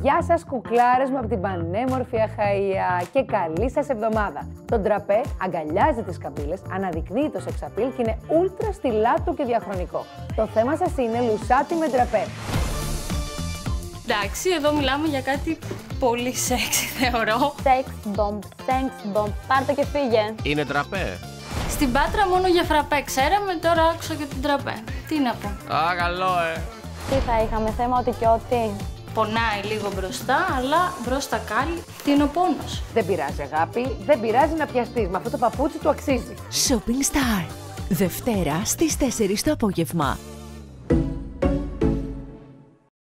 Γεια σας κουκλάρες μου από την πανέμορφη Αχαΐα και καλή σας εβδομάδα. Το ντραπέ αγκαλιάζει τις καμπύλες, αναδεικνύει το σεξαπίλ και είναι ούλτρα στιλάτο και διαχρονικό. Το θέμα σας είναι λουσάτι με ντραπέ. Εντάξει, εδώ μιλάμε για κάτι πολύ σεξι, θεωρώ. Sex bomb, πάρτε και φύγε. Είναι ντραπέ. Στην Πάτρα μόνο για φραπέ ξέραμε, τώρα άκουσα και την ντραπέ. Τι να πω. Α, καλό, Τι θα είχαμε, θέμα ότι και ότι. Πονάει λίγο μπροστά, αλλά μπροστά κάλλη, τι είναι ο πόνος. Δεν πειράζει αγάπη, δεν πειράζει να πιαστείς, με αυτό το παπούτσι του αξίζει. Shopping Star. Δευτέρα στις 4 το απόγευμα.